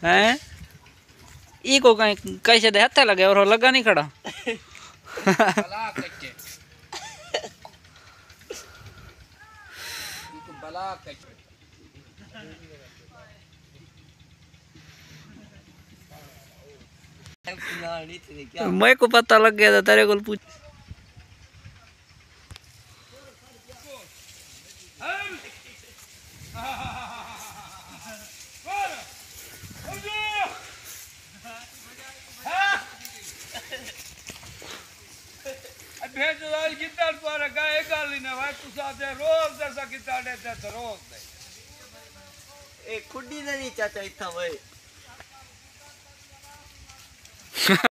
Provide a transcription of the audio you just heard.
हैं ई को कहीं कैसे दे हत्थे लगे और लगा नहीं खड़ा मैं को पता लग गया था तेरे को पूछ भेज कितना पर गाय गाली ना भाई तू साथे रोज जैसा कितना देते रोज दे ए खुडी नहीं चाचा इतना भाई